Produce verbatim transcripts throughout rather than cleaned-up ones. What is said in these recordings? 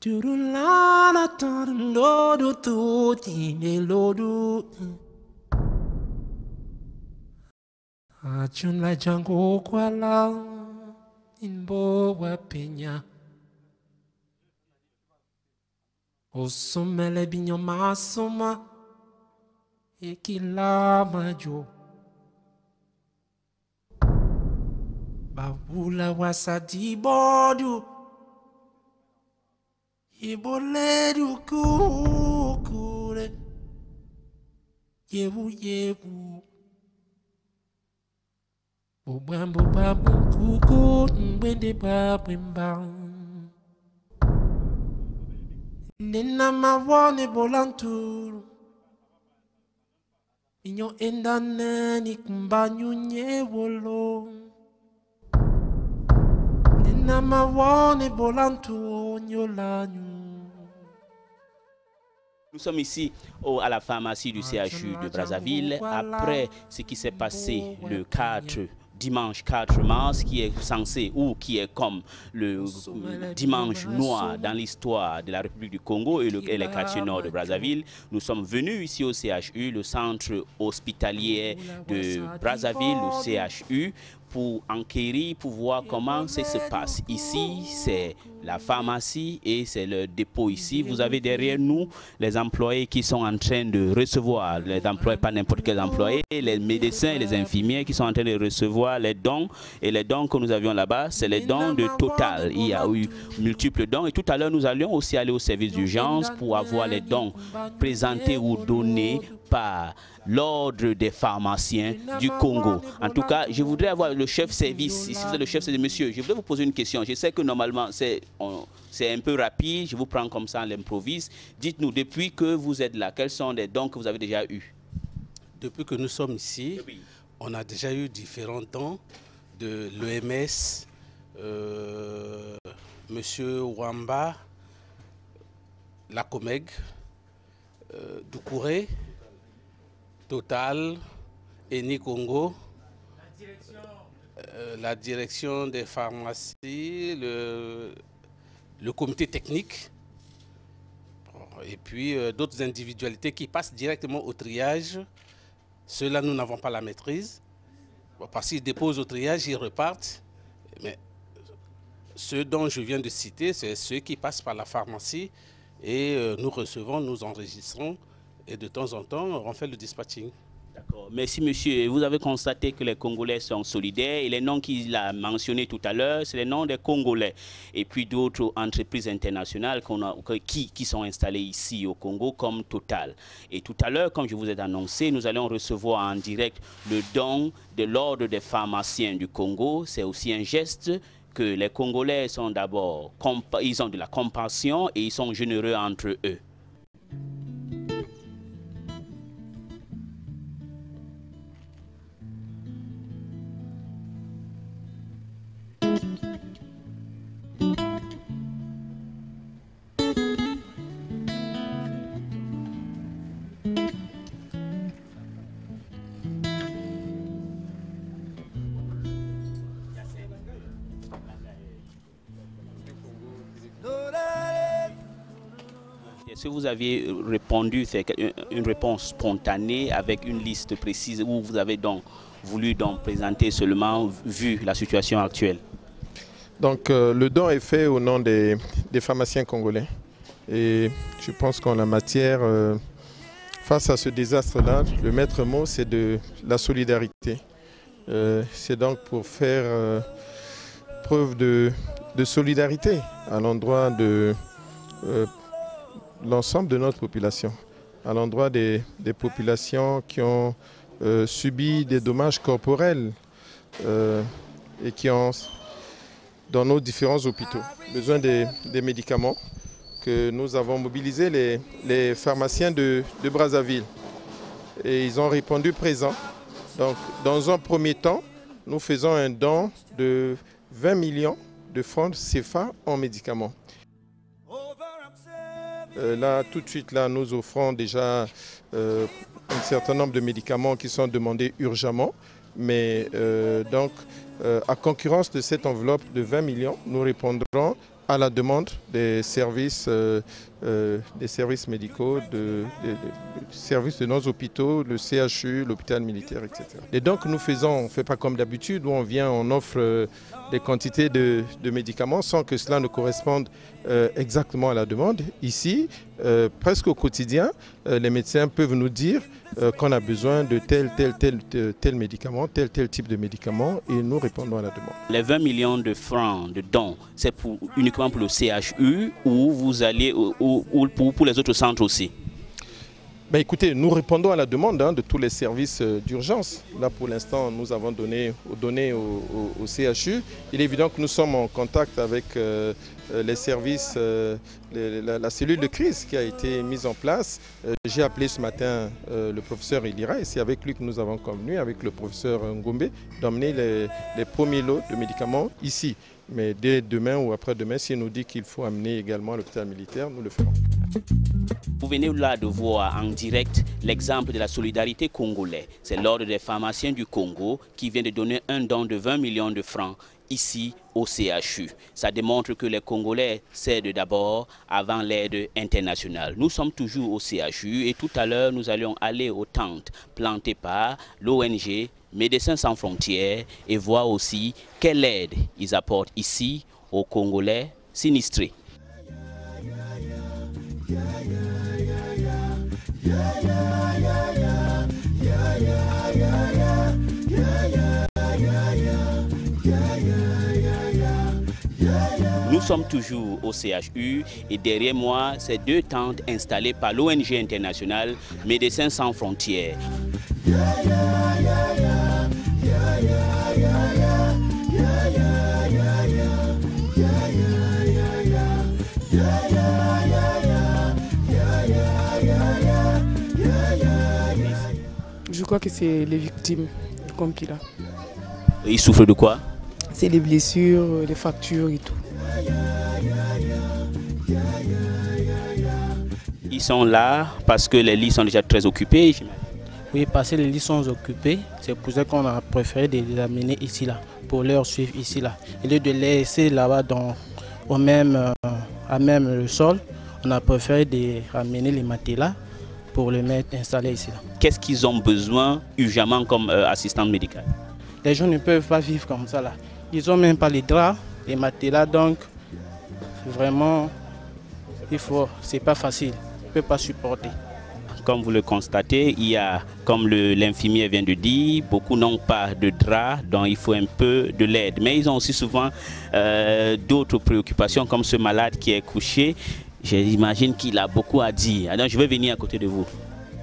Turulana turlodu tuti nelodu. Achun la jango kwala inbo wapenya. Osomele binyo masoma ekila majo. Babula wasadi bodu. Iboledu kukure. Yewu yewu. Bubambu babu kuku mwende babu mbang. Nena mawane bolanturu. Inyo endane ni kumbanyu nyewolo. Nena mawane bolanturu nyolanyu. Nous sommes ici au, à la pharmacie du C H U de Brazzaville après ce qui s'est passé le quatre dimanche quatre mars, qui est censé ou qui est comme le dimanche noir dans l'histoire de la République du Congo et, le, et les quartiers nord de Brazzaville. Nous sommes venus ici au C H U, le centre hospitalier de Brazzaville, le C H U, pour enquérir, pour voir comment ça se passe. Ici, c'est la pharmacie et c'est le dépôt ici. Vous avez derrière nous les employés qui sont en train de recevoir, les employés, pas n'importe quels employés, les médecins et les infirmiers qui sont en train de recevoir les dons. Et les dons que nous avions là-bas, c'est les dons de Total. Il y a eu multiples dons. Et tout à l'heure, nous allions aussi aller au service d'urgence pour avoir les dons présentés ou donnés par l'ordre des pharmaciens du Congo. En tout cas, je voudrais avoir le chef service. Ici, vous êtes le chef service, monsieur. Je voudrais vous poser une question. Je sais que normalement, c'est un peu rapide. Je vous prends comme ça à l'improviste. Dites-nous, depuis que vous êtes là, quels sont les dons que vous avez déjà eus? Depuis que nous sommes ici, oui. on a déjà eu différents dons de l'O M S, euh, monsieur Wamba, la Comeg, euh, Doucouré, Total, Eni Congo, la direction. Euh, la direction des pharmacies, le, le comité technique, et puis euh, d'autres individualités qui passent directement au triage. Ceux-là, nous n'avons pas la maîtrise. Bon, parce qu'ils déposent au triage, ils repartent. Mais ceux dont je viens de citer, c'est ceux qui passent par la pharmacie et euh, nous recevons, nous enregistrons. Et de temps en temps, on fait le dispatching. D'accord. Merci, monsieur. Vous avez constaté que les Congolais sont solidaires et les noms qu'il a mentionnés tout à l'heure, c'est les noms des Congolais. Et puis d'autres entreprises internationales qu'on a, qui, qui sont installées ici au Congo comme Total. Et tout à l'heure, comme je vous ai annoncé, nous allons recevoir en direct le don de l'ordre des pharmaciens du Congo. C'est aussi un geste que les Congolais sont d'abord, ils ont de la compassion et ils sont généreux entre eux. Est-ce que vous aviez répondu, c'est une réponse spontanée avec une liste précise où vous avez donc voulu donc présenter seulement vu la situation actuelle? Donc euh, le don est fait au nom des, des pharmaciens congolais et je pense qu'en la matière, euh, face à ce désastre-là, le maître mot c'est de la solidarité. Euh, c'est donc pour faire euh, preuve de, de solidarité à l'endroit de euh, l'ensemble de notre population, à l'endroit des, des populations qui ont euh, subi des dommages corporels euh, et qui ont, dans nos différents hôpitaux, besoin des, des médicaments que nous avons mobilisés, les, les pharmaciens de, de Brazzaville. Et ils ont répondu présent. Donc, dans un premier temps, nous faisons un don de vingt millions de francs C F A en médicaments. Euh, là, tout de suite, là, nous offrons déjà euh, un certain nombre de médicaments qui sont demandés urgemment. Mais euh, donc, euh, à concurrence de cette enveloppe de vingt millions, nous répondrons à la demande des services, euh, euh, des services médicaux, de, de, de, de services de nos hôpitaux, le C H U, l'hôpital militaire, et cetera. Et donc nous faisons, on ne fait pas comme d'habitude où on vient, on offre euh, des quantités de, de médicaments sans que cela ne corresponde euh, exactement à la demande. Ici, euh, presque au quotidien, euh, les médecins peuvent nous dire euh, qu'on a besoin de tel, tel, tel, tel, tel médicament, tel, tel type de médicament et nous répondons à la demande. Les vingt millions de francs de dons, c'est pour, uniquement pour le C H U ou vous allez ou, ou pour, pour les autres centres aussi? Ben écoutez, nous répondons à la demande hein, de tous les services euh, d'urgence. Là, pour l'instant, nous avons donné, donné au, au, au C H U. Il est évident que nous sommes en contact avec euh, les services, euh, les, la, la cellule de crise qui a été mise en place. Euh, J'ai appelé ce matin euh, le professeur Elira et c'est avec lui que nous avons convenu, avec le professeur Ngombe, d'emmener les, les premiers lots de médicaments ici. Mais dès demain ou après-demain, s'il nous dit qu'il faut amener également à l'hôpital militaire, nous le ferons. Vous venez là de voir en direct l'exemple de la solidarité congolaise. C'est l'ordre des pharmaciens du Congo qui vient de donner un don de vingt millions de francs ici au C H U. Ça démontre que les Congolais cèdent d'abord avant l'aide internationale. Nous sommes toujours au C H U et tout à l'heure nous allions aller aux tentes plantées par l'O N G Médecins sans frontières et voir aussi quelle aide ils apportent ici aux Congolais sinistrés. Nous sommes toujours au C H U et derrière moi, ces deux tentes installées par l'O N G internationale Médecins sans frontières. Je crois que c'est les victimes du compila. Ils souffrent de quoi? C'est les blessures, les fractures et tout. Ils sont là parce que les lits sont déjà très occupés. Oui, parce que les lits sont occupés, c'est pour ça qu'on a préféré de les amener ici, là, pour leur suivre ici, là. Au lieu de les laisser là-bas au même, euh, à même le sol, on a préféré de ramener les matelas pour les mettre installés ici, là. Qu'est-ce qu'ils ont besoin urgemment comme euh, assistante médicale? Les gens ne peuvent pas vivre comme ça, là. Ils n'ont même pas les draps, les matelas, donc vraiment, il faut, c'est pas facile, on ne peut pas supporter. Comme vous le constatez, il y a, comme l'infirmier vient de dire, beaucoup n'ont pas de drap, donc il faut un peu de l'aide. Mais ils ont aussi souvent euh, d'autres préoccupations, comme ce malade qui est couché. J'imagine qu'il a beaucoup à dire. Alors je vais venir à côté de vous.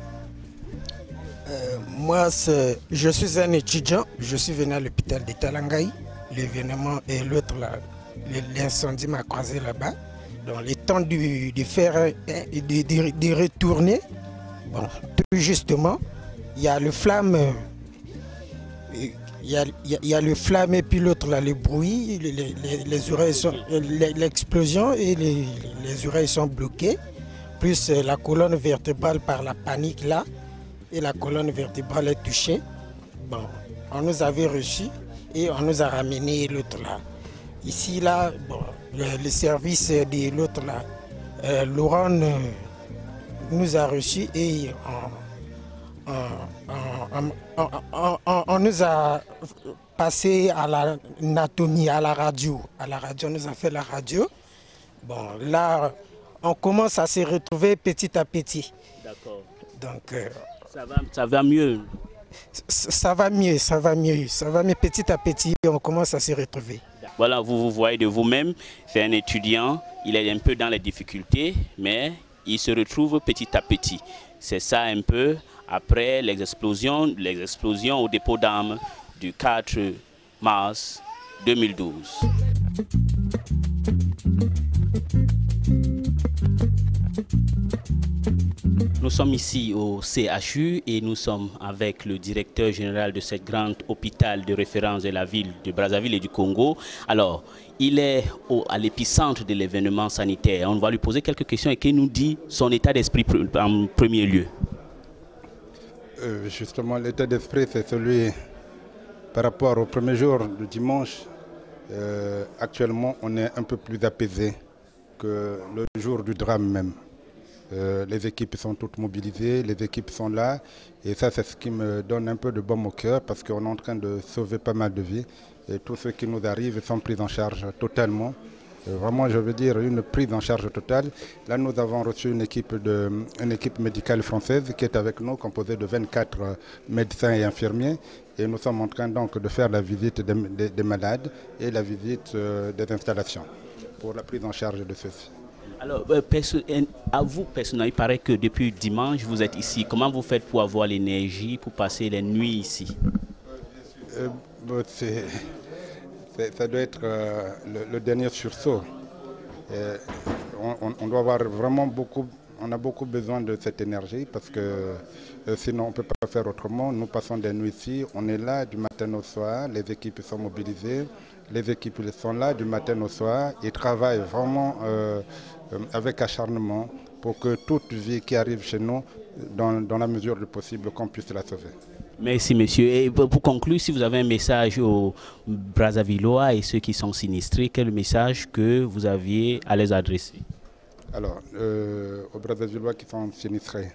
Euh, moi, je suis un étudiant. Je suis venu à l'hôpital de Talangaï. L'événement et l'autre, l'incendie m'a croisé là-bas. Donc, le temps de, de faire, de, de, de retourner, bon, tout justement, il y a le flamme, il y a, il y a le flamme et puis l'autre là, le bruit, les, les, les oreilles sont, l'explosion et les, les oreilles sont bloquées, plus la colonne vertébrale par la panique là, et la colonne vertébrale est touchée. Bon, on nous avait reçus et on nous a ramené l'autre là. Ici là, bon, le, le service de l'autre là, euh, Laurent euh, nous a reçus et on, on, on, on, on, on nous a passé à l'anatomie, à la radio. À la radio, on nous a fait la radio. Bon, là, on commence à se retrouver petit à petit. D'accord. Donc, euh, ça va, ça va mieux. Ça va mieux, ça va mieux, ça va mieux petit à petit, on commence à se retrouver. Voilà, vous vous voyez de vous-même, c'est un étudiant, il est un peu dans les difficultés, mais il se retrouve petit à petit. C'est ça un peu après les explosions, les explosions au dépôt d'armes du quatre mars deux mille douze. Nous sommes ici au C H U et nous sommes avec le directeur général de ce grand hôpital de référence de la ville de Brazzaville et du Congo. Alors, il est au, à l'épicentre de l'événement sanitaire. On va lui poser quelques questions et qu'il nous dit son état d'esprit en premier lieu. Euh, justement, l'état d'esprit, c'est celui par rapport au premier jour du dimanche. Euh, actuellement, on est un peu plus apaisé que le jour du drame même. Euh, les équipes sont toutes mobilisées, les équipes sont là. Et ça, c'est ce qui me donne un peu de baume au cœur parce qu'on est en train de sauver pas mal de vies. Et tous ceux qui nous arrivent sont pris en charge totalement. Euh, vraiment, je veux dire, une prise en charge totale. Là, nous avons reçu une équipe, de, une équipe médicale française qui est avec nous, composée de vingt-quatre médecins et infirmiers. Et nous sommes en train donc de faire la visite des, des, des malades et la visite euh, des installations pour la prise en charge de ceux-ci. Alors, euh, à vous personnellement, il paraît que depuis dimanche, vous êtes ici. Comment vous faites pour avoir l'énergie, pour passer les nuits ici? euh, bon, Ça doit être euh, le, le dernier sursaut. Euh, on, on doit avoir vraiment beaucoup, on a beaucoup besoin de cette énergie parce que euh, sinon on ne peut pas faire autrement. Nous passons des nuits ici, on est là du matin au soir, les équipes sont mobilisées, les équipes sont là du matin au soir, ils travaillent vraiment euh, avec acharnement pour que toute vie qui arrive chez nous, dans, dans la mesure du possible, qu'on puisse la sauver. Merci monsieur. Et pour conclure, si vous avez un message aux Brazzavillois et ceux qui sont sinistrés, quel message que vous aviez à les adresser? Alors, euh, aux Brazzavillois qui sont sinistrés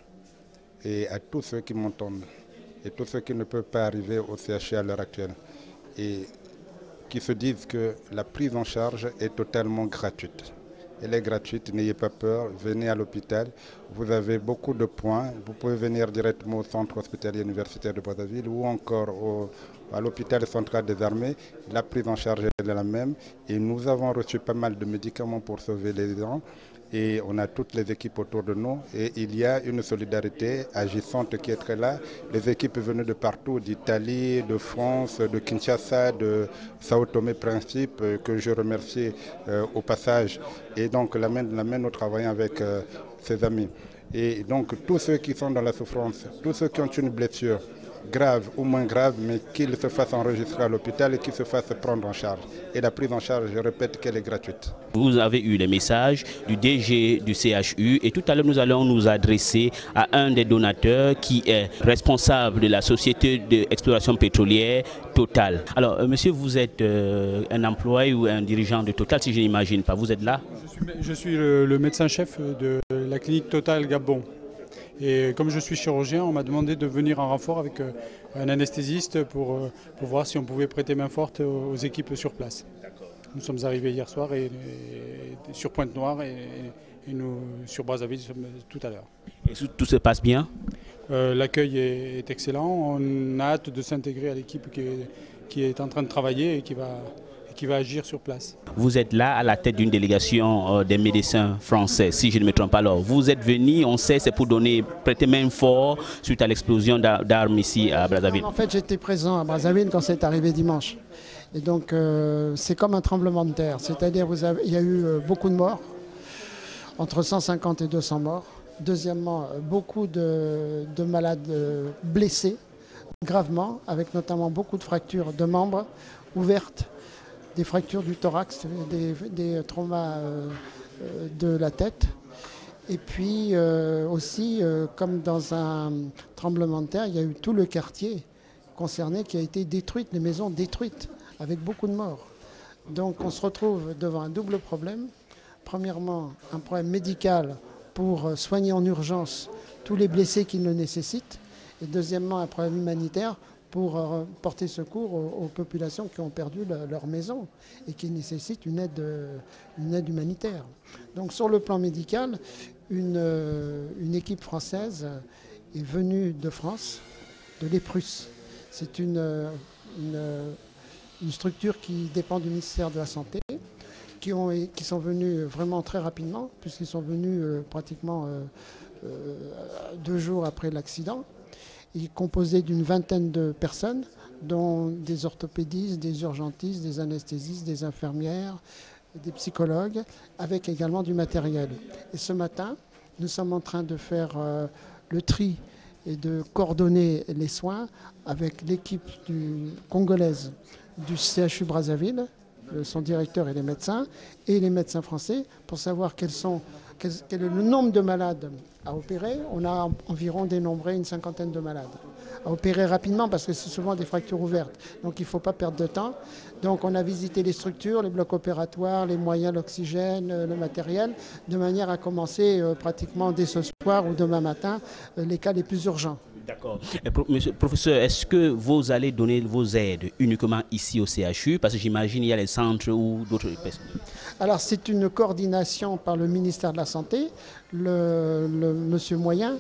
et à tous ceux qui m'entendent et tous ceux qui ne peuvent pas arriver au C H U à l'heure actuelle et qui se disent que la prise en charge est totalement gratuite. Elle est gratuite, n'ayez pas peur, venez à l'hôpital. Vous avez beaucoup de points. Vous pouvez venir directement au centre hospitalier universitaire de Brazzaville ou encore au, à l'hôpital central des armées. La prise en charge est la même. Et nous avons reçu pas mal de médicaments pour sauver les gens. Et on a toutes les équipes autour de nous. Et il y a une solidarité agissante qui est très là. Les équipes venues de partout, d'Italie, de France, de Kinshasa, de Sao Tomé-Principe, que je remercie euh, au passage. Et donc la main, la main nous travaillons avec euh, ses amis. Et donc tous ceux qui sont dans la souffrance, tous ceux qui ont une blessure grave ou moins grave, mais qu'ils se fassent enregistrer à l'hôpital et qu'ils se fassent prendre en charge. Et la prise en charge, je répète qu'elle est gratuite. Vous avez eu les messages du D G du C H U et tout à l'heure nous allons nous adresser à un des donateurs qui est responsable de la société d'exploration pétrolière Total. Alors euh, monsieur, vous êtes euh, un employé ou un dirigeant de Total, si je n'imagine pas, vous êtes là? Je suis, je suis le, le médecin-chef de la clinique Total Gabon. Et comme je suis chirurgien, on m'a demandé de venir en renfort avec un anesthésiste pour, pour voir si on pouvait prêter main forte aux équipes sur place. Nous sommes arrivés hier soir et, et, sur Pointe-Noire et, et nous sur Brazzaville tout à l'heure. Et tout se passe bien? euh, L'accueil est, est excellent. On a hâte de s'intégrer à l'équipe qui est, qui est en train de travailler et qui va... qui va agir sur place. Vous êtes là à la tête d'une délégation euh, des médecins français, si je ne me trompe pas. Alors, vous êtes venu, on sait, c'est pour donner, prêter main fort suite à l'explosion d'armes ici à Brazzaville. En fait, j'étais présent à Brazzaville quand c'est arrivé dimanche. Et donc, euh, c'est comme un tremblement de terre. C'est-à-dire qu'il y a eu euh, beaucoup de morts, entre cent cinquante et deux cents morts. Deuxièmement, beaucoup de, de malades euh, blessés, gravement, avec notamment beaucoup de fractures de membres ouvertes, des fractures du thorax, des, des traumas euh, de la tête. Et puis euh, aussi, euh, comme dans un tremblement de terre, il y a eu tout le quartier concerné qui a été détruit, les maisons détruites, avec beaucoup de morts. Donc on se retrouve devant un double problème. Premièrement, un problème médical pour soigner en urgence tous les blessés qui le nécessitent. Et deuxièmement, un problème humanitaire pour porter secours aux, aux populations qui ont perdu le, leur maison et qui nécessitent une aide, une aide humanitaire. Donc sur le plan médical, une, une équipe française est venue de France, de l'Eprus. C'est une, une, une structure qui dépend du ministère de la Santé, qui, ont, qui sont venus vraiment très rapidement, puisqu'ils sont venus euh, pratiquement euh, euh, deux jours après l'accident. Il est composé d'une vingtaine de personnes, dont des orthopédistes, des urgentistes, des anesthésistes, des infirmières, des psychologues, avec également du matériel. Et ce matin, nous sommes en train de faire euh, le tri et de coordonner les soins avec l'équipe congolaise du C H U Brazzaville, son directeur et les médecins, et les médecins français, pour savoir quels sont, quel, quel est le nombre de malades à opérer. On a environ dénombré une cinquantaine de malades. à opérer rapidement parce que c'est souvent des fractures ouvertes. Donc il ne faut pas perdre de temps. Donc on a visité les structures, les blocs opératoires, les moyens, l'oxygène, le matériel, de manière à commencer euh, pratiquement dès ce soir ou demain matin euh, les cas les plus urgents. D'accord. Monsieur le professeur, est-ce que vous allez donner vos aides uniquement ici au C H U? Parce que j'imagine qu'il y a les centres ou d'autres personnes. Alors c'est une coordination par le ministère de la Santé, le, le monsieur Moyen,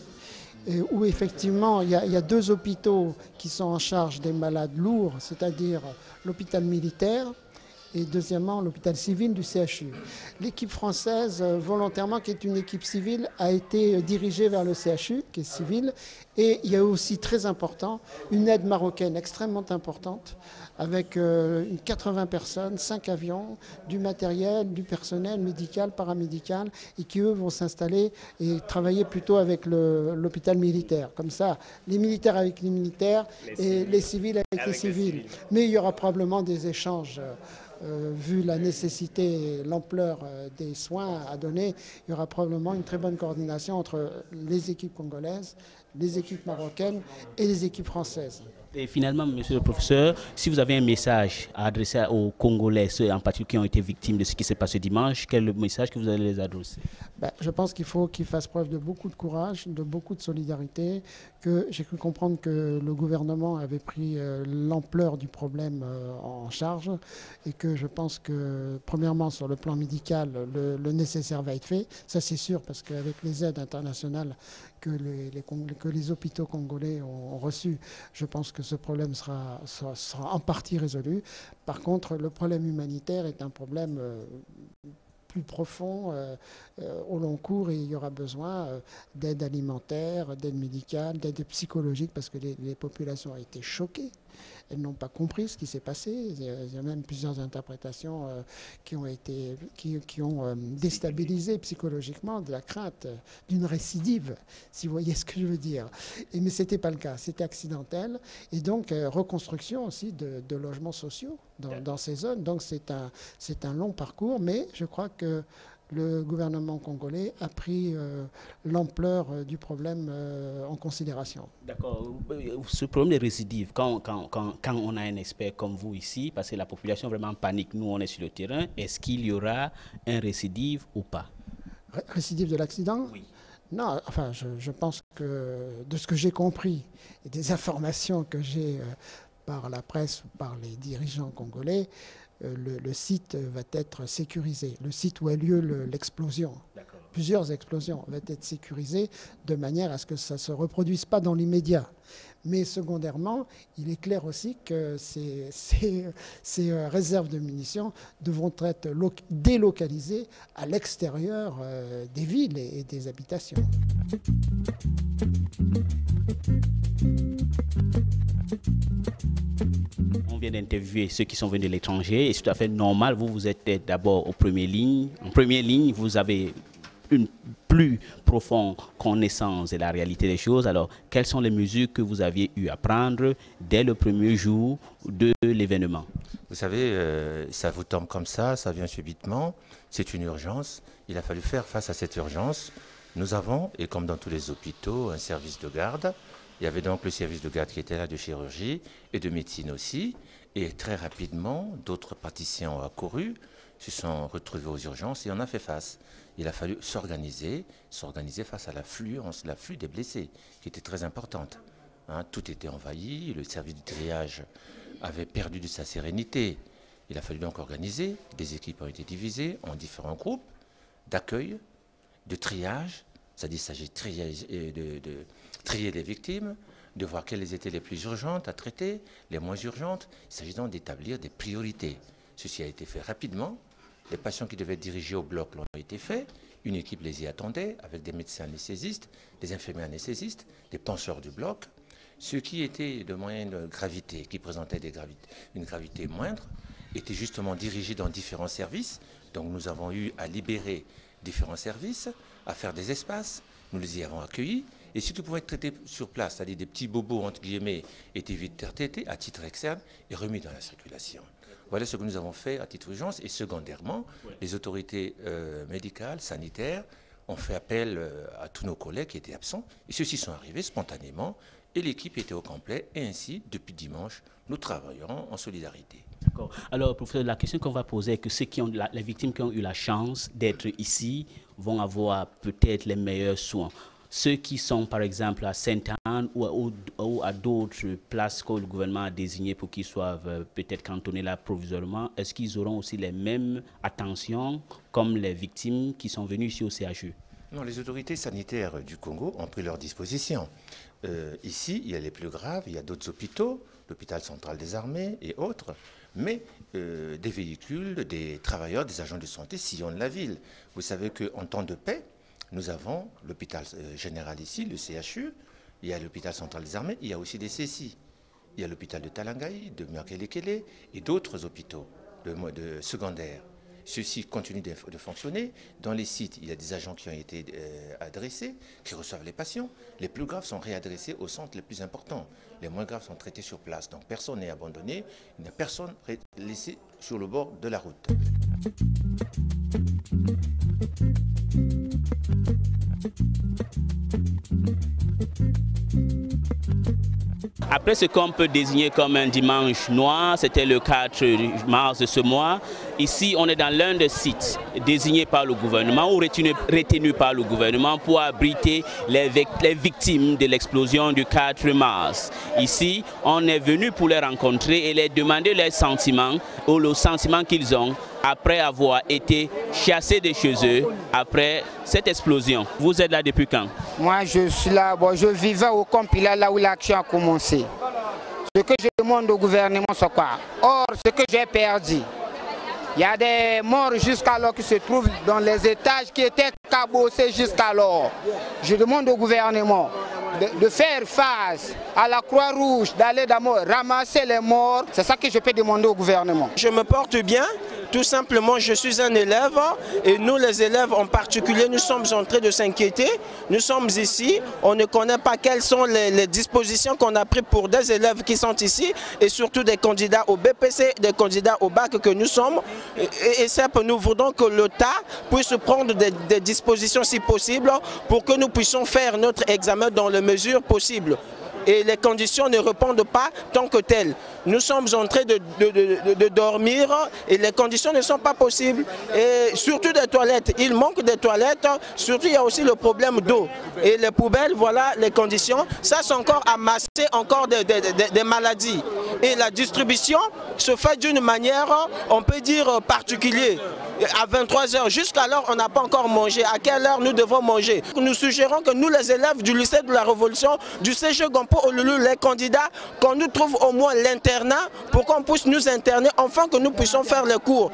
où effectivement il y, a, il y a deux hôpitaux qui sont en charge des malades lourds, c'est-à-dire l'hôpital militaire et deuxièmement l'hôpital civil du C H U. L'équipe française, volontairement, qui est une équipe civile, a été dirigée vers le C H U, qui est civil, et il y a aussi très important une aide marocaine extrêmement importante, avec euh, quatre-vingts personnes, cinq avions, du matériel, du personnel médical, paramédical, et qui eux vont s'installer et travailler plutôt avec l'hôpital militaire. Comme ça, les militaires avec les militaires les et les civils avec, avec les civils. civils. Mais il y aura probablement des échanges. Euh, vu la nécessité et l'ampleur euh, des soins à donner, il y aura probablement une très bonne coordination entre les équipes congolaises, les équipes marocaines et les équipes françaises. Et finalement, monsieur le professeur, si vous avez un message à adresser aux Congolais, ceux en particulier qui ont été victimes de ce qui s'est passé dimanche, quel est le message que vous allez les adresser? Ben, je pense qu'il faut qu'ils fassent preuve de beaucoup de courage, de beaucoup de solidarité, que j'ai cru comprendre que le gouvernement avait pris euh, l'ampleur du problème euh, en charge et que je pense que, premièrement, sur le plan médical, le, le nécessaire va être fait. Ça, c'est sûr, parce qu'avec les aides internationales que les, les, que les hôpitaux congolais ont, ont reçues, je pense que ce problème sera, sera, sera en partie résolu. Par contre, le problème humanitaire est un problème euh, plus profond euh, euh, au long cours et il y aura besoin euh, d'aide alimentaire, d'aide médicale, d'aide psychologique parce que les, les populations ont été choquées. Elles n'ont pas compris ce qui s'est passé. Il y, a, il y a même plusieurs interprétations euh, qui ont, été, qui, qui ont euh, déstabilisé psychologiquement de la crainte d'une récidive, si vous voyez ce que je veux dire. Et, mais ce n'était pas le cas, c'était accidentel. Et donc, euh, reconstruction aussi de, de logements sociaux dans, dans ces zones. Donc, c'est un, c'est un long parcours, mais je crois que le gouvernement congolais a pris euh, l'ampleur euh, du problème euh, en considération. D'accord. Ce problème de récidive, quand, quand, quand, quand on a un expert comme vous ici, parce que la population vraiment panique, nous on est sur le terrain, est-ce qu'il y aura un récidive ou pas? Ré récidive de l'accident? Oui. Non, enfin, je, je pense que de ce que j'ai compris et des informations que j'ai euh, par la presse ou par les dirigeants congolais, Le, le site va être sécurisé, le site où a lieu l'explosion. Plusieurs explosions vont être sécurisées de manière à ce que ça ne se reproduise pas dans l'immédiat. Mais secondairement, il est clair aussi que ces, ces, ces réserves de munitions devront être délocalisées à l'extérieur euh, des villes et, et des habitations. On vient d'interviewer ceux qui sont venus de l'étranger et c'est tout à fait normal. Vous, vous êtes d'abord aux premières lignes. En première ligne, vous avez une plus profonde connaissance de la réalité des choses. Alors, quelles sont les mesures que vous aviez eu à prendre dès le premier jour de l'événement? Vous savez, euh, ça vous tombe comme ça, ça vient subitement. C'est une urgence. Il a fallu faire face à cette urgence. Nous avons, et comme dans tous les hôpitaux, un service de garde. Il y avait donc le service de garde qui était là, de chirurgie et de médecine aussi. Et très rapidement, d'autres praticiens ont accouru, se sont retrouvés aux urgences et on a fait face. Il a fallu s'organiser, s'organiser face à l'afflux, l'afflux des blessés, qui était très importante. Hein, tout était envahi, le service de triage avait perdu de sa sérénité. Il a fallu donc organiser, des équipes ont été divisées en différents groupes d'accueil, de triage, c'est-à-dire qu'il s'agit de trier, de, de trier les victimes, de voir quelles étaient les plus urgentes à traiter, les moins urgentes. Il s'agit donc d'établir des priorités. Ceci a été fait rapidement. Les patients qui devaient être dirigés au bloc l'ont été faits. Une équipe les y attendait avec des médecins anesthésistes, des infirmiers anesthésistes, des penseurs du bloc. Ceux qui étaient de moyenne gravité, qui présentaient des gravités, une gravité moindre, étaient justement dirigés dans différents services. Donc nous avons eu à libérer différents services, à faire des espaces. Nous les y avons accueillis. Et ceux qui pouvaient être traités sur place, c'est-à-dire des petits bobos, entre guillemets, étaient vite traités à titre externe et remis dans la circulation. Voilà ce que nous avons fait à titre d'urgence. Et secondairement, les autorités euh, médicales, sanitaires, ont fait appel euh, à tous nos collègues qui étaient absents. Et ceux-ci sont arrivés spontanément et l'équipe était au complet. Et ainsi, depuis dimanche, nous travaillerons en solidarité. D'accord. Alors, professeur, la question qu'on va poser est que ceux qui ont la, les victimes qui ont eu la chance d'être ici vont avoir peut-être les meilleurs soins. Ceux qui sont, par exemple, à Sainte-Anne ou, ou, ou à d'autres places que le gouvernement a désignées pour qu'ils soient euh, peut-être cantonnés là provisoirement, est-ce qu'ils auront aussi les mêmes attentions comme les victimes qui sont venues ici au C H U? Non, les autorités sanitaires du Congo ont pris leur disposition. Euh, ici, il y a les plus graves, il y a d'autres hôpitaux, l'hôpital central des armées et autres, mais euh, des véhicules, des travailleurs, des agents de santé sillonnent la ville. Vous savez qu'en temps de paix, nous avons l'hôpital euh, général ici, le C H U, il y a l'hôpital central des armées, il y a aussi des C E C I. Il y a l'hôpital de Talangaï, de Murkelekele et d'autres hôpitaux de, de secondaires. Ceux-ci continuent de, de fonctionner. Dans les sites, il y a des agents qui ont été euh, adressés, qui reçoivent les patients. Les plus graves sont réadressés aux centres les plus importants. Les moins graves sont traités sur place. Donc personne n'est abandonné, il n'y a personne laissé sur le bord de la route. Après ce qu'on peut désigner comme un dimanche noir, c'était le quatre mars de ce mois. Ici, on est dans l'un des sites désignés par le gouvernement ou retenus retenu par le gouvernement pour abriter les, les victimes de l'explosion du quatre mars. Ici, on est venu pour les rencontrer et les demander leurs sentiments ou le sentiment qu'ils ont après avoir été chassés de chez eux après cette explosion. Vous êtes là depuis quand? Moi, je suis là, bon, je vivais au Compila, là où l'action a commencé. Ce que je demande au gouvernement, c'est quoi? Or, ce que j'ai perdu, il y a des morts jusqu'alors qui se trouvent dans les étages qui étaient cabossés jusqu'alors. Je demande au gouvernement de, de faire face à la Croix-Rouge, d'aller d'abord ramasser les morts. C'est ça que je peux demander au gouvernement. Je me porte bien. Tout simplement, je suis un élève et nous, les élèves en particulier, nous sommes en train de s'inquiéter. Nous sommes ici, on ne connaît pas quelles sont les, les dispositions qu'on a prises pour des élèves qui sont ici et surtout des candidats au B P C, des candidats au bac que nous sommes. Et, et ça, nous voudrons que l'État puisse prendre des, des dispositions si possible pour que nous puissions faire notre examen dans les mesures possibles. Et les conditions ne répondent pas tant que telles. Nous sommes en train de, de, de, de dormir et les conditions ne sont pas possibles. Et surtout des toilettes. Il manque des toilettes. Surtout, il y a aussi le problème d'eau. Et les poubelles, voilà les conditions. Ça, c'est encore amassé encore des, des, des, des maladies. Et la distribution se fait d'une manière, on peut dire, particulière. À vingt-trois heures, jusqu'alors, on n'a pas encore mangé. À quelle heure nous devons manger? Nous suggérons que nous, les élèves du lycée de la Révolution, du C G Gompo Olulu, les candidats, qu'on nous trouve au moins l'internat pour qu'on puisse nous interner, afin que nous puissions faire les cours.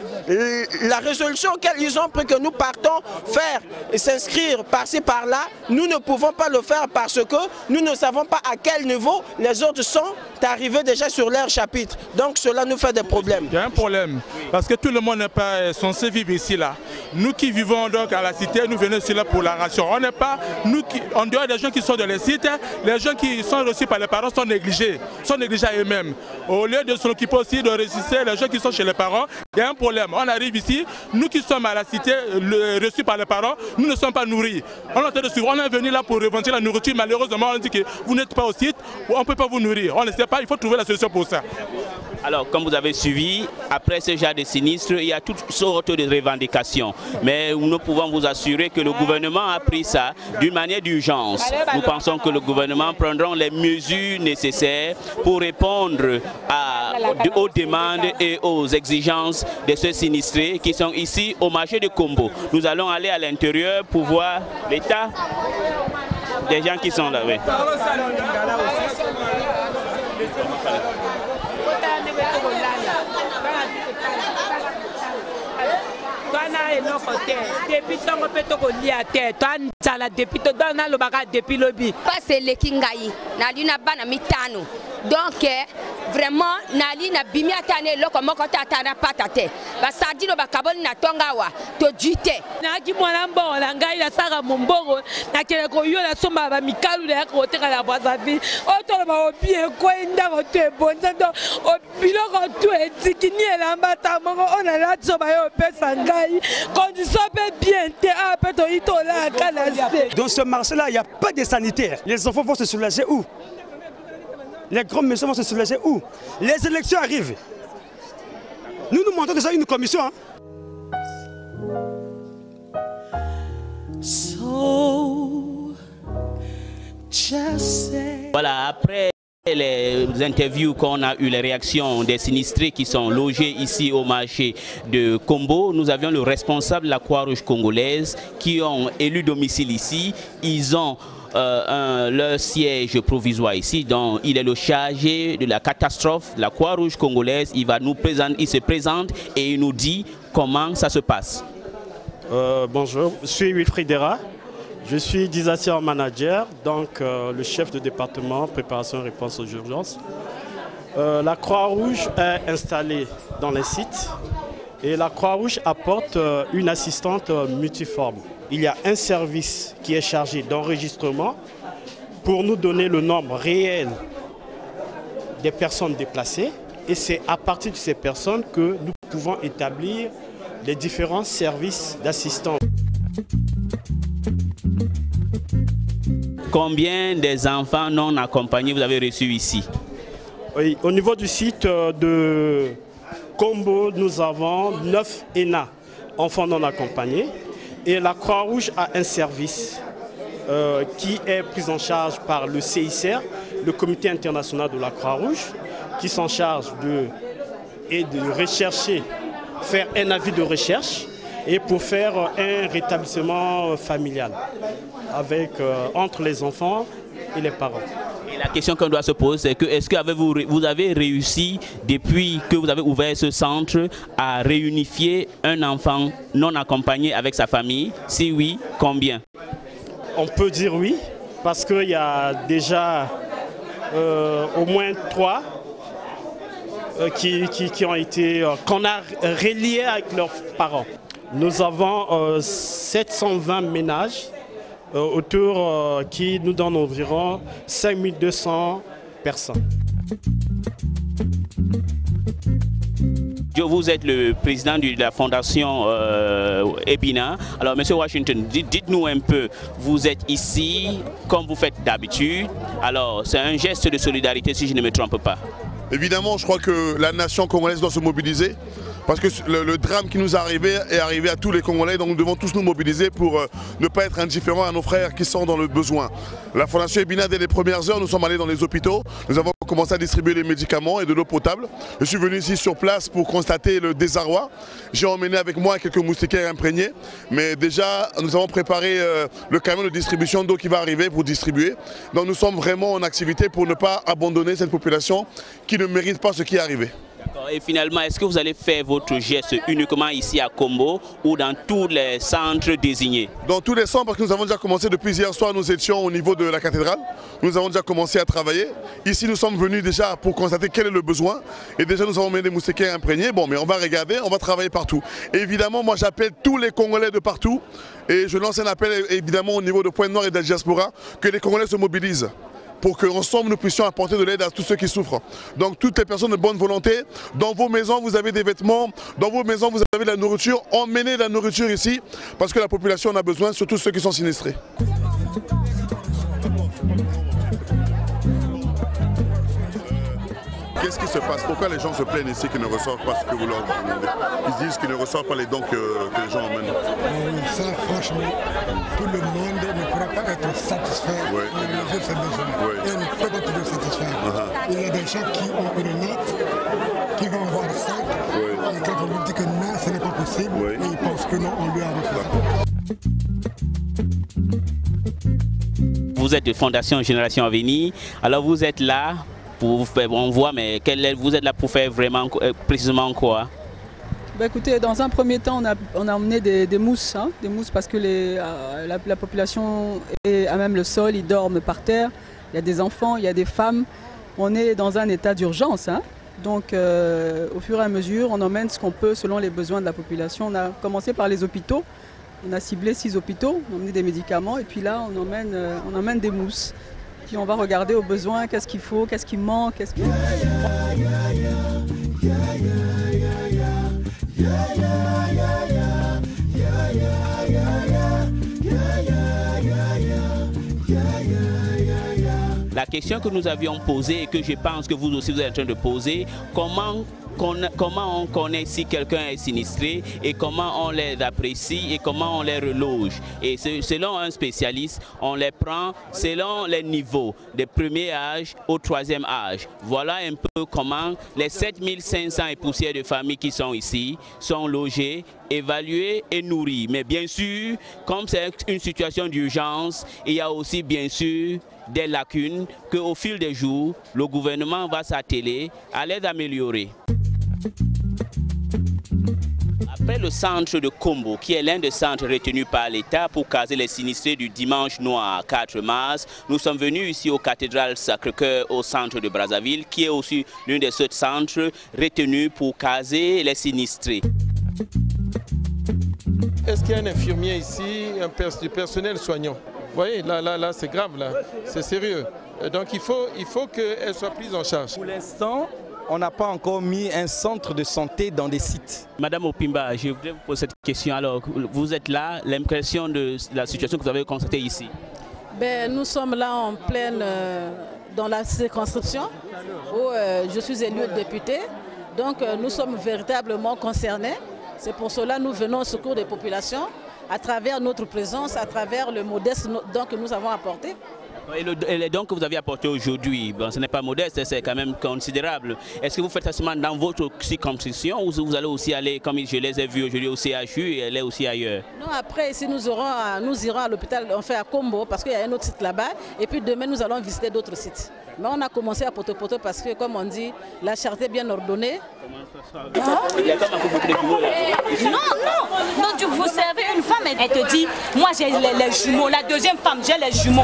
La résolution qu'ils ont pris que nous partons faire et s'inscrire par-ci par-là, nous ne pouvons pas le faire parce que nous ne savons pas à quel niveau les autres sont arrivés déjà sur leur chapitre. Donc cela nous fait des problèmes. Il y a un problème, parce que tout le monde n'est pas censé vivre ici là. Nous qui vivons donc à la cité, nous venons ici là pour la ration. On n'est pas, nous qui, en dehors des gens qui sont dans les sites, les gens qui sont reçus par les parents sont négligés, sont négligés à eux-mêmes. Au lieu de s'occuper aussi de résister les gens qui sont chez les parents, il y a un problème. On arrive ici, nous qui sommes à la cité, le, reçus par les parents, nous ne sommes pas nourris. On est, en train de suivre. On est venu là pour revendiquer la nourriture, malheureusement on dit que vous n'êtes pas au site, on ne peut pas vous nourrir. On ne sait pas, il faut trouver la solution pour ça. Alors, comme vous avez suivi, après ce genre de sinistre, il y a toutes sortes de revendications. Mais nous pouvons vous assurer que le gouvernement a pris ça d'une manière d'urgence. Nous pensons que le gouvernement prendra les mesures nécessaires pour répondre à, aux demandes et aux exigences de ceux sinistrés qui sont ici au marché de Kombo. Nous allons aller à l'intérieur pour voir l'état des gens qui sont là. Oui. Depuis ton repéto qu'on a terre, toi n'as depuis ton dans le bagage depuis le bi. Pas c'est le kingai, n'a lu n'a pas na mitano. Donc vraiment nali na bimi atane loko moko tata na patate. Ba sadi no bakabol na tongawa to jite. Na ki mwana mbongo na ngai na saka mombongo na kele ko yo na somba ba mikalu na ko teka na Brazzaville. O to ba obi e ko inda ko te bonza do o biloko to etikini elamba ta mongo ona la tso ba yo pesa ngai. Condition bien a peut ito la kana. Dans ce marché là, il n'y a pas de sanitaires. Les enfants vont se soulager où? Les grandes maisons vont se soulager où? Les élections arrivent. Nous nous montons déjà une commission. Hein. So, just say... Voilà, après les interviews qu'on a eu, les réactions des sinistrés qui sont logés ici au marché de Kombo, nous avions le responsable de la Croix-Rouge congolaise qui ont élu domicile ici. Ils ont euh, un, leur siège provisoire ici, donc il est le chargé de la catastrophe de la Croix-Rouge congolaise. Il va nous présenter, il se présente et il nous dit comment ça se passe. Euh, bonjour, je suis Wilfried Dera. Je suis disaster manager, donc euh, le chef de département préparation et réponse aux urgences. Euh, la Croix-Rouge est installée dans les sites et la Croix-Rouge apporte euh, une assistante euh, multiforme. Il y a un service qui est chargé d'enregistrement pour nous donner le nombre réel des personnes déplacées et c'est à partir de ces personnes que nous pouvons établir les différents services d'assistance. Combien des enfants non accompagnés vous avez reçus ici? Oui, au niveau du site de Kombo, nous avons neuf E N A, enfants non accompagnés. Et la Croix-Rouge a un service euh, qui est pris en charge par le C I C R, le Comité international de la Croix-Rouge, qui s'en charge de, et de rechercher, faire un avis de recherche et pour faire un rétablissement familial avec, euh, entre les enfants et les parents. Et la question qu'on doit se poser, c'est que est-ce que vous, vous avez réussi, depuis que vous avez ouvert ce centre, à réunifier un enfant non accompagné avec sa famille? Si oui, combien? On peut dire oui, parce qu'il y a déjà euh, au moins trois euh, qui, qui, qui ont été, euh, qu'on a reliés avec leurs parents. Nous avons euh, sept cent vingt ménages euh, autour euh, qui nous donnent environ cinq mille deux cents personnes. Vous êtes le président de la fondation euh, Ebina. Alors, Monsieur Washington, dites-nous un peu, vous êtes ici comme vous faites d'habitude. Alors, c'est un geste de solidarité si je ne me trompe pas. Évidemment, je crois que la nation congolaise doit se mobiliser. Parce que le, le drame qui nous est arrivé est arrivé à tous les Congolais, donc nous devons tous nous mobiliser pour euh, ne pas être indifférents à nos frères qui sont dans le besoin. La Fondation Ebina, dès les premières heures, nous sommes allés dans les hôpitaux, nous avons commencé à distribuer des médicaments et de l'eau potable. Je suis venu ici sur place pour constater le désarroi. J'ai emmené avec moi quelques moustiquaires imprégnés, mais déjà nous avons préparé euh, le camion de distribution d'eau qui va arriver pour distribuer. Donc nous sommes vraiment en activité pour ne pas abandonner cette population qui ne mérite pas ce qui est arrivé. Et finalement, est-ce que vous allez faire votre geste uniquement ici à Kombo ou dans tous les centres désignés? Dans tous les centres, parce que nous avons déjà commencé depuis hier soir, nous étions au niveau de la cathédrale. Nous avons déjà commencé à travailler. Ici, nous sommes venus déjà pour constater quel est le besoin. Et déjà, nous avons mis des moustiquaires imprégnés. Bon, mais on va regarder, on va travailler partout. Et évidemment, moi, j'appelle tous les Congolais de partout. Et je lance un appel, évidemment, au niveau de Pointe-Noire et de la diaspora, que les Congolais se mobilisent pour qu'ensemble nous puissions apporter de l'aide à tous ceux qui souffrent. Donc toutes les personnes de bonne volonté, dans vos maisons vous avez des vêtements, dans vos maisons vous avez de la nourriture, emmenez la nourriture ici parce que la population en a besoin, surtout ceux qui sont sinistrés. Qu'est-ce qui se passe? Pourquoi les gens se plaignent ici qu'ils ne reçoivent pas ce que vous leur demandez? Ils disent qu'ils ne reçoivent pas les dons que, que les gens emmènent. Euh, ça, franchement, tout le monde ne pourra pas être satisfait oui. de résoudre ses besoins. Oui. Et on ne peut pas toujours satisfaire. Uh-huh. Il y a des gens qui ont une note, qui vont avoir cinq, oui. Et quand on lui dit que non, ce n'est pas possible, oui. Et ils pensent que non, on lui a refusé. Vous êtes de Fondation Génération à venir, alors vous êtes là. Pour faire, on voit, mais quel est, vous êtes là pour faire vraiment euh, précisément quoi? Bah écoutez, dans un premier temps, on a, on a emmené des, des mousses, hein, des mousses parce que les, euh, la, la population est à même le sol, ils dorment par terre. Il y a des enfants, il y a des femmes. On est dans un état d'urgence, hein. Donc euh, au fur et à mesure, on emmène ce qu'on peut selon les besoins de la population. On a commencé par les hôpitaux, on a ciblé six hôpitaux, on a emmené des médicaments et puis là, on emmène, euh, on emmène des mousses. Puis on va regarder aux besoins, qu'est-ce qu'il faut, qu'est-ce qui manque, qu'est-ce qui... La question que nous avions posée et que je pense que vous aussi vous êtes en train de poser, comment, comment on connaît si quelqu'un est sinistré et comment on les apprécie et comment on les reloge. Et selon un spécialiste, on les prend selon les niveaux, des premiers âges au troisième âge. Voilà un peu comment les sept mille cinq cents et poussières de familles qui sont ici sont logées, évaluées et nourries. Mais bien sûr, comme c'est une situation d'urgence, il y a aussi bien sûr des lacunes qu'au fil des jours, le gouvernement va s'atteler à les améliorer. Après le centre de Kombo, qui est l'un des centres retenus par l'État pour caser les sinistrés du dimanche noir quatre mars, nous sommes venus ici au cathédrale Sacré-Cœur au centre de Brazzaville, qui est aussi l'un des sept centres retenus pour caser les sinistrés. Est-ce qu'il y a un infirmier ici, un pers du personnel soignant? Vous voyez, là, là, là, c'est grave, là, c'est sérieux. Donc il faut, il faut qu'elle soit prise en charge. Pour l'instant, on n'a pas encore mis un centre de santé dans des sites. Madame Opimba, je voudrais vous poser cette question. Alors, vous êtes là, l'impression de la situation que vous avez constatée ici? Ben, nous sommes là en pleine, euh, dans la circonscription, où euh, je suis élu député. Donc euh, nous sommes véritablement concernés. C'est pour cela que nous venons au secours des populations, à travers notre présence, à travers le modeste don que nous avons apporté. Et le, et le don que vous avez apporté aujourd'hui, bon, ce n'est pas modeste, c'est quand même considérable. Est-ce que vous faites ça seulement dans votre circonscription ou vous allez aussi aller, comme je les ai vus aujourd'hui, au C H U et aller aussi ailleurs? Non, après, ici, nous, aurons à, nous irons à l'hôpital, on fait à Kombo, parce qu'il y a un autre site là-bas. Et puis demain, nous allons visiter d'autres sites. Mais on a commencé à Poto-Poto parce que, comme on dit, la charité bien ordonnée. Ah. Non, non, donc vous servez une femme, elle te dit, moi j'ai les, les jumeaux, la deuxième femme, j'ai les jumeaux.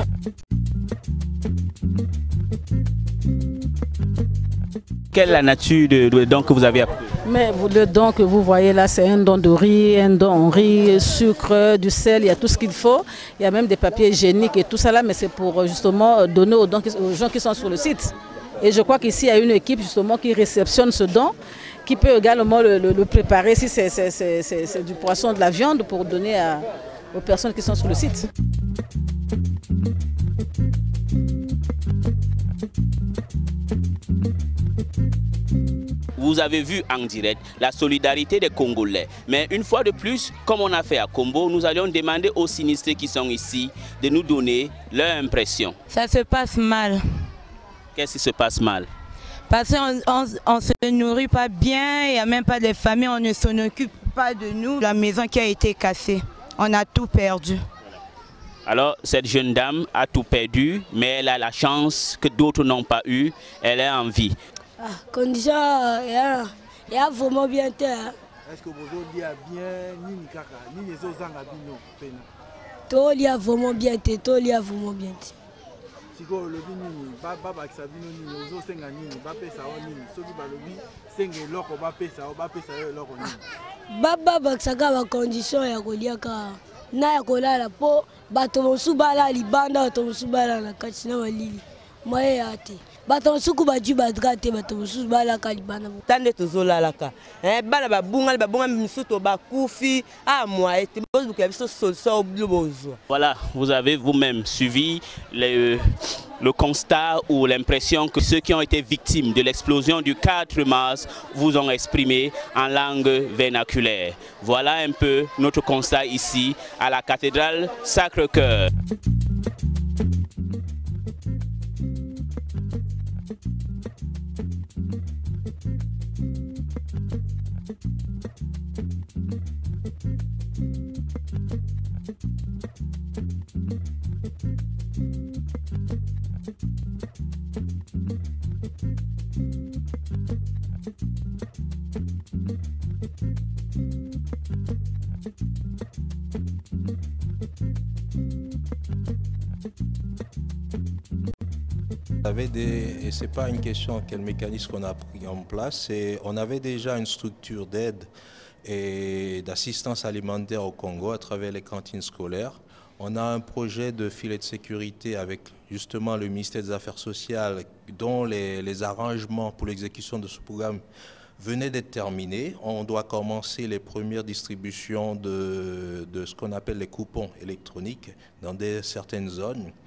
Quelle est la nature de, de don que vous avez apporté? Mais le don que vous voyez là, c'est un don de riz, un don en riz, sucre, du sel, il y a tout ce qu'il faut. Il y a même des papiers hygiéniques et tout ça là, mais c'est pour justement donner aux, dons, aux gens qui sont sur le site. Et je crois qu'ici, il y a une équipe justement qui réceptionne ce don, qui peut également le, le, le préparer si c'est du poisson, de la viande, pour donner à, aux personnes qui sont sur le site. Vous avez vu en direct la solidarité des Congolais. Mais une fois de plus, comme on a fait à Kombo, nous allions demander aux sinistrés qui sont ici de nous donner leur impression. Ça se passe mal. Qu'est-ce qui se passe mal? Parce qu'on ne se nourrit pas bien, il n'y a même pas de famille, on ne s'en occupe pas de nous. La maison qui a été cassée, on a tout perdu. Alors, cette jeune dame a tout perdu, mais elle a la chance que d'autres n'ont pas eu. Elle est en vie. Ah, condition, il y a vraiment bien terre. Est-ce que vous avez bien ni kaka ni les autres angabino pena? Tout il y a vraiment bien terre, tout il y a vraiment bien terre. Si vous le bini, baba bakisabino ni les autres senga ni, baba pesa o ni, soki balobi senga loko baba pesa o baba pesa yo loko ni. Baba bakisaka ba condition ya koliaka na ya kolala po bato mosu bala libanda bato mosu bala na kati na walili moye ate. Bato suku baju badrate bato musu bala kalibana tande tozolalaka eh bana babunga babunga misuto bakufi ah moi et bozo que biso solution oblibozo. Voilà, vous avez vous-même suivi le, le constat ou l'impression que ceux qui ont été victimes de l'explosion du quatre mars vous ont exprimé en langue vernaculaire. Voilà un peu notre constat ici à la cathédrale Sacré-Cœur. Des, et ce n'est pas une question quel mécanisme qu'on a pris en place, on avait déjà une structure d'aide et d'assistance alimentaire au Congo à travers les cantines scolaires. On a un projet de filet de sécurité avec justement le ministère des Affaires sociales dont les, les arrangements pour l'exécution de ce programme venaient d'être terminés. On doit commencer les premières distributions de, de ce qu'on appelle les coupons électroniques dans des, certaines zones.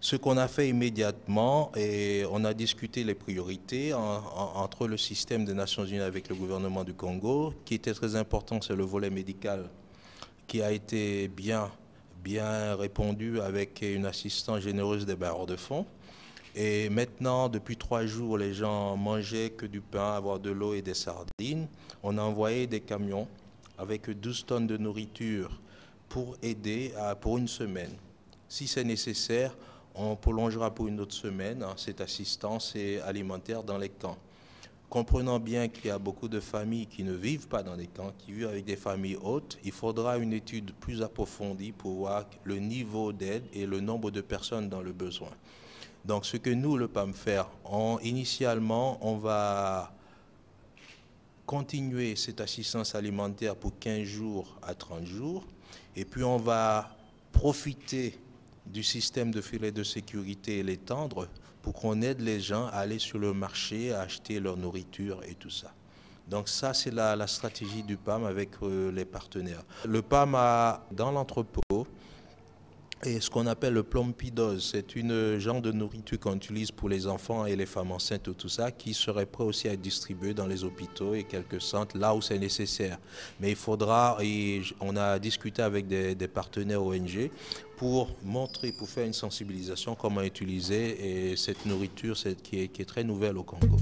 Ce qu'on a fait immédiatement, et on a discuté les priorités en, en, entre le système des Nations Unies avec le gouvernement du Congo. Qui était très important, c'est le volet médical qui a été bien, bien répondu avec une assistance généreuse des bailleurs de fonds. Et maintenant, depuis trois jours, les gens mangeaient que du pain, avoir de l'eau et des sardines. On a envoyé des camions avec douze tonnes de nourriture pour aider à, pour une semaine. Si c'est nécessaire, on prolongera pour une autre semaine hein, cette assistance alimentaire dans les camps. Comprenant bien qu'il y a beaucoup de familles qui ne vivent pas dans les camps, qui vivent avec des familles hautes, il faudra une étude plus approfondie pour voir le niveau d'aide et le nombre de personnes dans le besoin. Donc ce que nous, le P A M, faire, on, initialement, on va continuer cette assistance alimentaire pour quinze jours à trente jours, et puis on va profiter du système de filet de sécurité et l'étendre pour qu'on aide les gens à aller sur le marché, à acheter leur nourriture et tout ça. Donc ça, c'est la, la stratégie du P A M avec euh, les partenaires. Le P A M a dans l'entrepôt et ce qu'on appelle le plompidose, c'est une genre de nourriture qu'on utilise pour les enfants et les femmes enceintes et tout ça, qui serait prêt aussi à être distribué dans les hôpitaux et quelques centres, là où c'est nécessaire. Mais il faudra, et on a discuté avec des, des partenaires O N G, pour montrer, pour faire une sensibilisation, comment utiliser et cette nourriture cette, qui, est, qui est très nouvelle au Congo.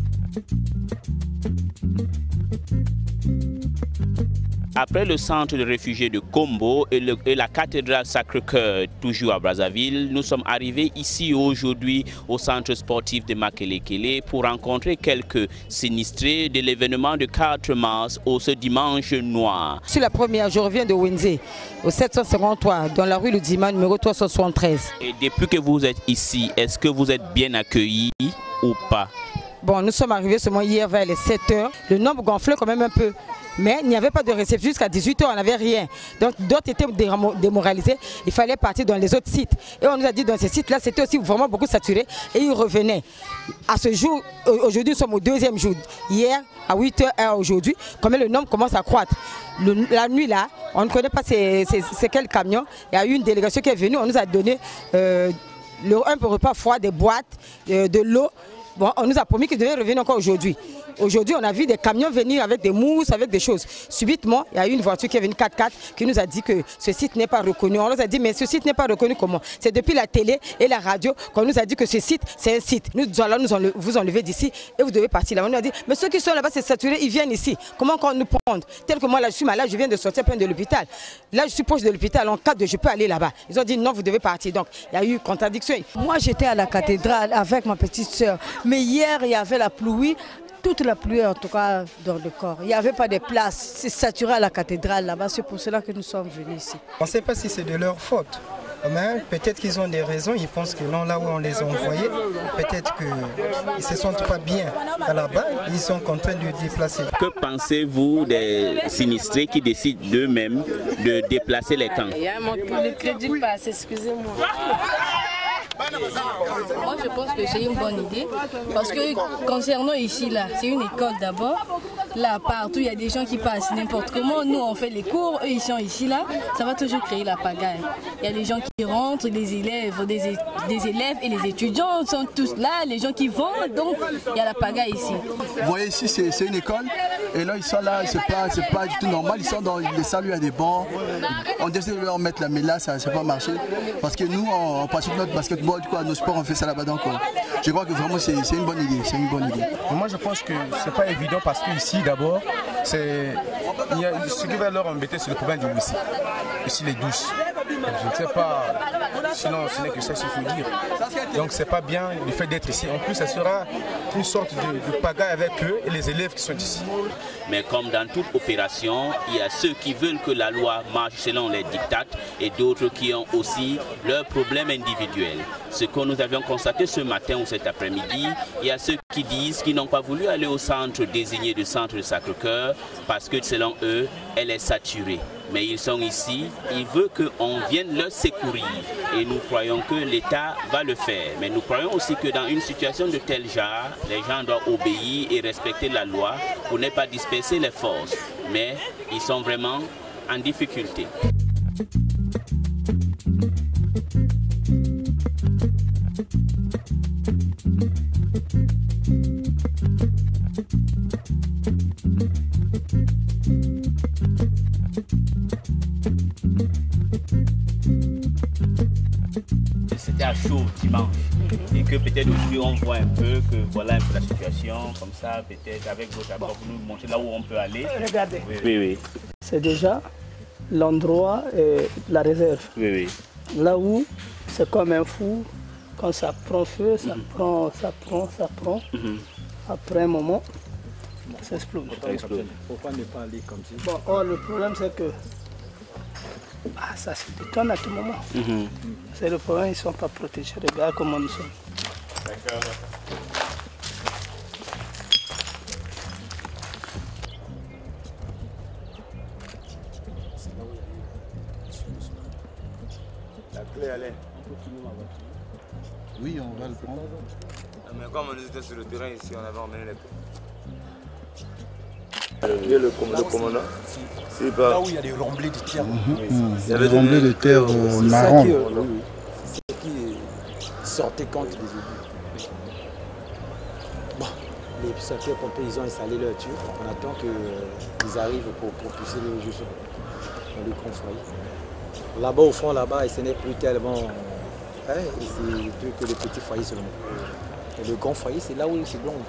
Après le centre de réfugiés de Kombo et, le, et la cathédrale Sacré-Cœur, toujours à Brazzaville, nous sommes arrivés ici aujourd'hui au centre sportif de Makelekele pour rencontrer quelques sinistrés de l'événement de quatre mars au ce dimanche noir. C'est la première, je reviens de Wenze, au sept cent cinquante-trois, dans la rue Ludima, numéro trois cent soixante-treize. Et depuis que vous êtes ici, est-ce que vous êtes bien accueillis ou pas? Bon, nous sommes arrivés seulement hier vers les sept heures. Le nombre gonflait quand même un peu. Mais il n'y avait pas de réception jusqu'à dix-huit heures, on n'avait rien. Donc d'autres étaient démoralisés, il fallait partir dans les autres sites. Et on nous a dit dans ces sites-là, c'était aussi vraiment beaucoup saturé et ils revenaient. À ce jour, aujourd'hui nous sommes au deuxième jour. Hier, à huit heures aujourd'hui, quand même le nombre commence à croître. Le, la nuit là, on ne connaît pas c'est quel camion. Il y a eu une délégation qui est venue, on nous a donné euh, le, un peu repas froid, des boîtes, euh, de l'eau. Bon, on nous a promis qu'ils devaient revenir encore aujourd'hui. Aujourd'hui, on a vu des camions venir avec des mousses, avec des choses. Subitement, il y a eu une voiture qui est venue quatre quatre qui nous a dit que ce site n'est pas reconnu. On nous a dit, mais ce site n'est pas reconnu comment? C'est depuis la télé et la radio qu'on nous a dit que ce site, c'est un site. Nous allons nous enle vous enlever d'ici et vous devez partir là. On nous a dit, mais ceux qui sont là-bas, c'est saturé, ils viennent ici. Comment qu'on nous prendre? Tel que moi, là, je suis malade, je viens de sortir plein de l'hôpital. Là, je suis proche de l'hôpital. En cas de, je peux aller là-bas. Ils ont dit, non, vous devez partir. Donc, il y a eu contradiction. Moi, j'étais à la cathédrale avec ma petite soeur. Mais hier, il y avait la pluie. Toute la pluie, en tout cas, dans le corps. Il n'y avait pas de place. C'est saturé à la cathédrale là-bas. C'est pour cela que nous sommes venus ici. On ne sait pas si c'est de leur faute. Peut-être qu'ils ont des raisons. Ils pensent que non, là où on les a envoyés, peut-être qu'ils ne se sentent pas bien là-bas. Ils sont contraints de déplacer. Que pensez-vous des sinistrés qui décident d'eux-mêmes de déplacer les camps? Il y a le crédit passe, excusez-moi. Moi, je pense que c'est une bonne idée parce que concernant ici, là, c'est une école d'abord. Là, partout, il y a des gens qui passent n'importe comment. Nous, on fait les cours, eux, ils sont ici, là. Ça va toujours créer la pagaille. Il y a des gens qui rentrent, les élèves, des, des élèves et les étudiants sont tous là, les gens qui vont, donc il y a la pagaille ici. Vous voyez ici, c'est une école. Et là, ils sont là, c'est pas, pas du tout normal. Ils sont dans les salles, il y a des bancs. On décide de leur mettre là, mais là, ça n'a pas marché. Parce que nous, on, on pratique notre basketball. Du coup, à nos sports, on fait ça là-bas. Donc, je crois que vraiment, c'est une bonne idée. C'est une bonne idée. Moi, je pense que c'est pas évident parce que ici, d'abord, c'est ce qui va leur embêter, c'est le problème du whisky. Ici, les douches. Je ne sais pas, sinon ce n'est que ça, il faut dire. Donc, c'est pas bien le fait d'être ici. En plus, ça sera une sorte de, de pagaille avec eux et les élèves qui sont ici. Mais comme dans toute opération, il y a ceux qui veulent que la loi marche selon les dictats et d'autres qui ont aussi leurs problèmes individuels. Ce que nous avions constaté ce matin ou cet après-midi, il y a ceux qui disent qu'ils n'ont pas voulu aller au centre désigné du centre de Sacré-Cœur parce que selon eux, elle est saturée. Mais ils sont ici, ils veulent qu'on vienne leur secourir et nous croyons que l'État va le faire. Mais nous croyons aussi que dans une situation de tel genre, les gens doivent obéir et respecter la loi pour ne pas disperser les forces. Mais ils sont vraiment en difficulté. C'était à chaud dimanche et que peut-être aujourd'hui on voit un peu que voilà un peu la situation comme ça, peut-être avec votre apport pour nous montrer là où on peut aller. Regardez. Oui, oui. oui. C'est déjà l'endroit et la réserve. Oui, oui. Là où c'est comme un fou, quand ça prend feu, ça mm-hmm. prend, ça prend, ça prend. Mm-hmm. Après un moment, ça explose. Pourquoi ne pas aller comme ça? Bon, or, le problème c'est que ah, ça se détonne à tout moment. Mm-hmm. C'est le problème, ils ne sont pas protégés. Regarde comment nous sommes. D'accord. La clé, elle est. Oui, on va le prendre. Mais comme on était sur le terrain ici, on avait emmené les clés. Le, le, le commandant, c'est pas... Là où il y a des remblais de terre. Mmh, mmh. Il y avait des remblais de terre euh, marron. C'est ce qui sortait contre les obus. Bon, les sapeurs-pompiers, ils ont installé leur tube. On attend qu'ils euh, arrivent pour propulser le juste dans le grand foyer. Là-bas, au fond, là-bas, ce n'est plus tellement... Hein, c'est plus que les petits foyers seulement. Et le grand foyer, c'est là où c'est blond.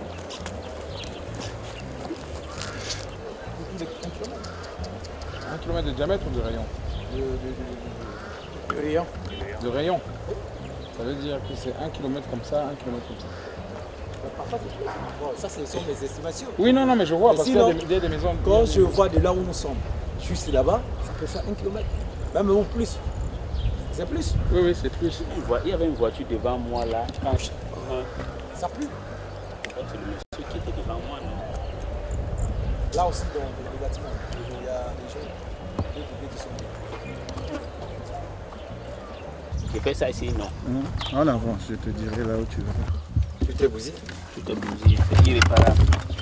Un kilomètre de diamètre ou de rayon? De, de, de, de, de rayon. De rayon. Ça veut dire que c'est un kilomètre comme ça, un kilomètre comme ça. Parfois, bon, ça, ce sont mes estimations. Oui, non, non, mais je vois, mais parce qu'il y a des, des maisons... Quand je vois de là où nous sommes, juste là-bas, ça peut faire un kilomètre. Même ou plus. C'est plus. Oui, oui, c'est plus. Il y avait une voiture devant moi là. Quand je... Ça pue. C'est le monsieur qui était devant moi, non? Là aussi, dans le bâtiment, il y a des gens, des bébés qui sont là. J'ai fait ça ici, non? Mmh. En avant, je te dirai là où tu vas. Tu t'es bousillé? Tout est bousillé, c'est irréparable.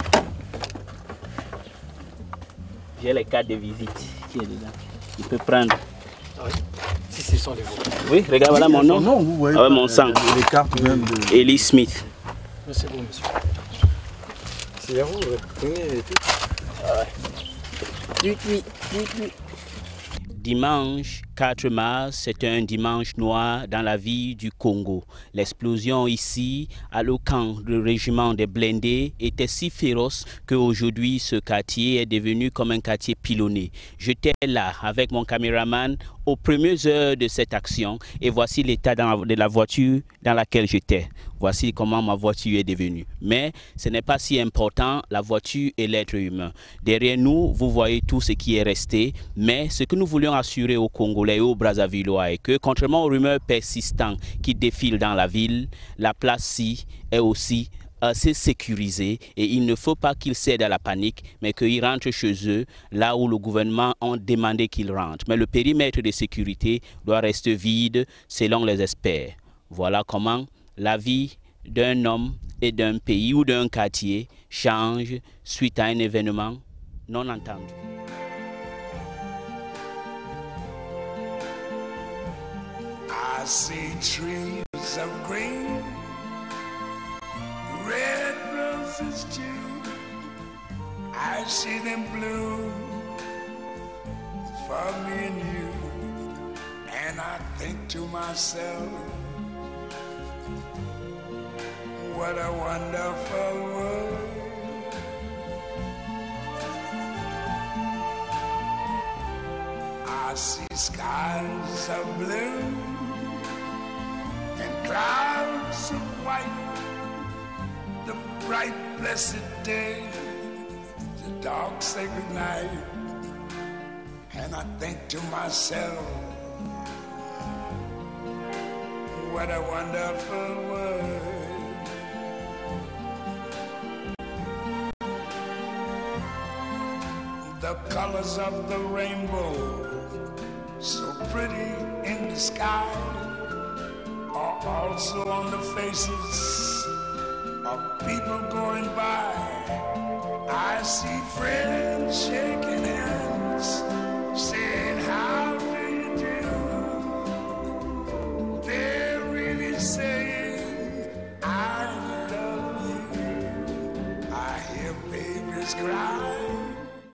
J'ai les cartes de visite qui est dedans. Il peut prendre. Ah oui. Si ce sont les vôtres. Oui, regarde, voilà mon nom. Non, vous voyez ah ouais, mon sang. Les cartes même de... Ellie Smith. C'est bon, monsieur. C'est à vous, prenez tout. Ah ouais. Oui, oui, oui, oui. Dimanche quatre mars, c'est un dimanche noir dans la vie du Congo. L'explosion ici, à l'Okan, le régiment des blindés, était si féroce qu'aujourd'hui, ce quartier est devenu comme un quartier pilonné. J'étais là avec mon caméraman aux premières heures de cette action et voici l'état de la voiture dans laquelle j'étais. Voici comment ma voiture est devenue. Mais ce n'est pas si important, la voiture et l'être humain. Derrière nous, vous voyez tout ce qui est resté. Mais ce que nous voulions assurer aux Congolais et aux Brazzavillois est que, contrairement aux rumeurs persistantes qui défilent dans la ville, la place-ci est aussi assez sécurisée et il ne faut pas qu'ils cèdent à la panique, mais qu'ils rentrent chez eux, là où le gouvernement a demandé qu'ils rentrent. Mais le périmètre de sécurité doit rester vide selon les experts. Voilà comment la vie d'un homme et d'un pays ou d'un quartier change suite à un événement non entendu. I see trees of green, red roses too. I see them bloom for me and you. And I think to myself, what a wonderful world. I see skies of blue and clouds of white, the bright blessed day, the dark sacred night. And I think to myself, what a wonderful world. The colors of the rainbow, so pretty in the sky, are also on the faces of people going by. I see friends shaking